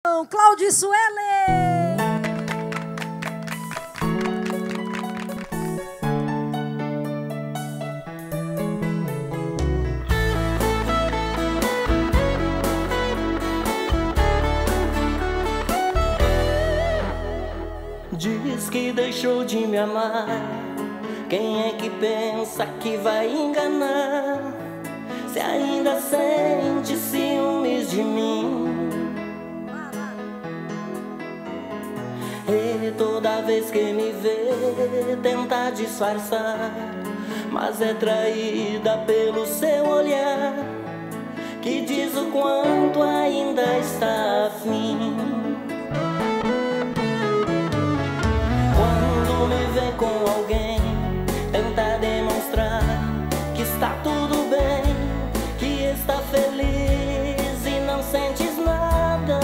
Cláudio Suelen. Diz que deixou de me amar. Quem é que pensa que vai enganar? Se ainda sente ciúmes de mim. E toda vez que me vê tenta disfarçar, mas é traída pelo seu olhar, que diz o quanto ainda está afim. Quando me vê com alguém, tenta demonstrar que está tudo bem, que está feliz e não sentes nada.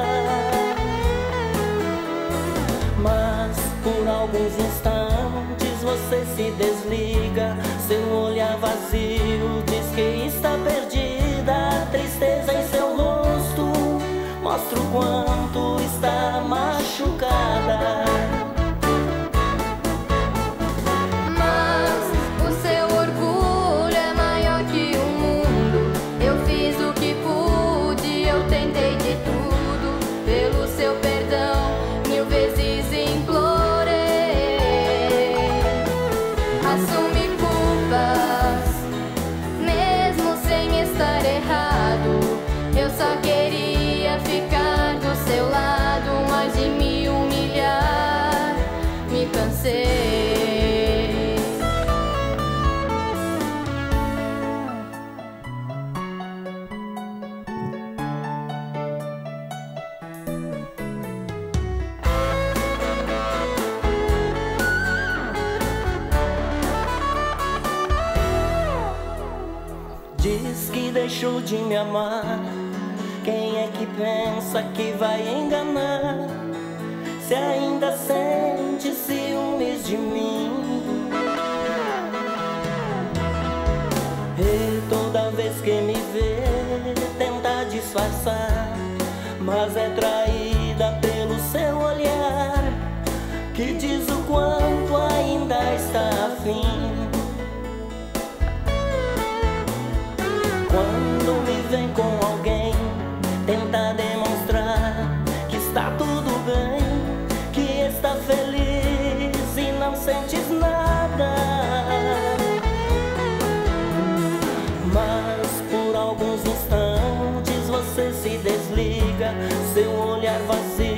Mas por alguns instantes você se desliga, seu olhar vazio diz que está perdida. A tristeza em seu rosto mostra o quanto está machucada. Assume culpas, mesmo sem estar errado. Eu só queria ficar do seu lado, mas de me humilhar, me cansei. Diz que deixou de me amar. Quem é que pensa que vai enganar? Se ainda sente ciúmes de mim. E toda vez que me vê tenta disfarçar, mas é traída pelo seu olhar, que diz o quanto ainda está afim. Quando me vem com alguém, tenta demonstrar que está tudo bem, que está feliz e não sentes nada. Mas por alguns instantes você se desliga, seu olhar vazio